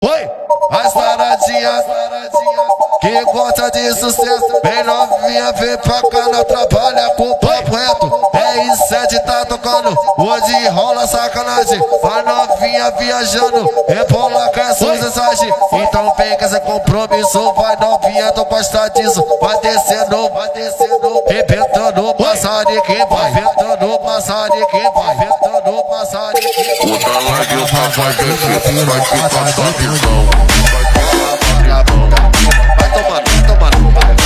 Oi, as paradinhas que gosta de sucesso, bem novinha, vem pra cá, não trabalha com papo reto. R7 tá tocando, hoje rola sacanagem. A novinha viajando, rebola com essas mensagens. Então pega esse compromisso, vai novinha, tu gosta disso. Vai descendo, rebentando o maçariquinho, vai ventando o maçariquinho, vai ventando o maçariquinho. O tamanho tá fazendo, vai te passar visão. Vai tomando, vai.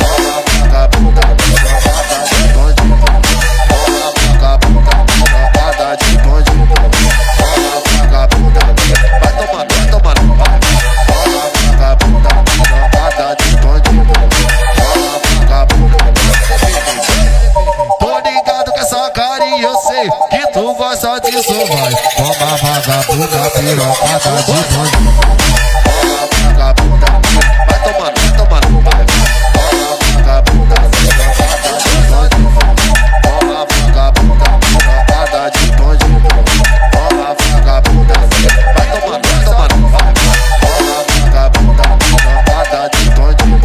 Tô ligado com essa cara e eu sei que tu gosta disso, vai. Toma vagabunda, pirocada de bandido. Vai tomando, vai. Vagabunda, pirocada de bandido. Vagabunda, vai tomando, vai. Vagabunda, pirocada de bandido.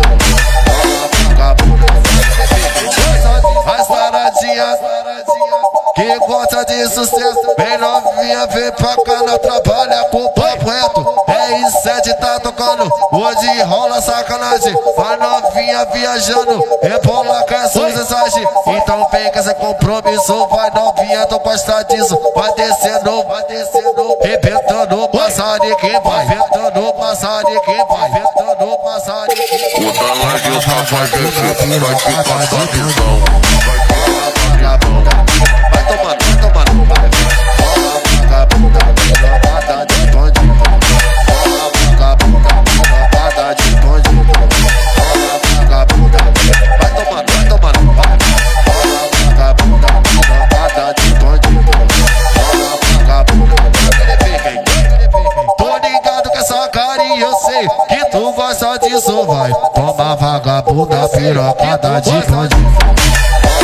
As paradinhas que gosta de sucesso, bem novinha, vem pra cá, não trabalha com papo reto. R7 tá tocando, hoje rola sacanagem. A novinha viajando, rebola com essas mensagens. Então pega esse compromisso, vai novinha, tu gosta disso. Vai descendo, rebentando o maçariquinho, vai ventando o maçariquinho, vai ventando o maçariquinho. O tamanho tá fazendo, vai te passar visão. Vai tomando, vai. Vagabunda, pirocada de bandido. Vagabunda, pirocada de bandido. Vagabunda, vai tomando, vai. Vagabunda, pirocada de bandido. Vagabunda, tô ligado com essa cara e eu sei que tu gosta disso, vai. Toma vagabunda, pirocada de bandido.